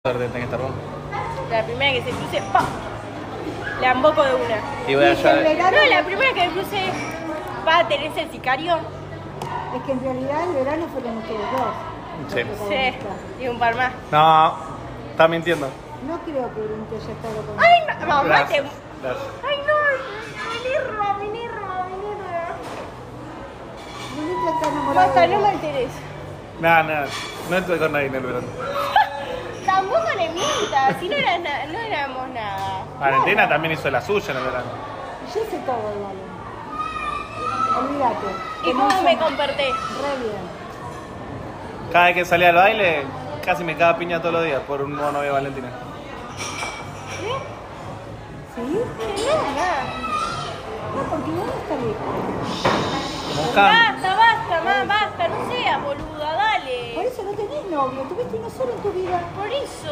Tenés que estar vos. La primera que se cruce, ¡pam! La emboco de una. Y voy allá. No, la primera que cruce va a tener el sicario. Es que en realidad el verano fueron ustedes dos. Sí. Sí, y un par más. No, está mintiendo. No creo que Brunito haya estado con ¡Ay, no! Mamá, Gracias. te... Gracias. ¡Ay, no! Minirra. Brunito está enamorado. Basta, de no vos. me alteres. Nada, no estoy con nadie en el verano. Tampoco le mientas, si no éramos nada. Valentina también hizo la suya en el verano. Yo sé todo de Valen. Olvídate. ¿Y Que no cómo me somos- comporté? Re bien. Cada vez que salía al baile, casi me caga piña todos los días por un nuevo novio de Valentina. ¿Sí? Nada. No, porque vos no estás lejos. Buscando. Basta, mamá, basta, no seas boluda, Por dale. eso no tenés novio. Tuviste uno solo en tu vida. Por eso.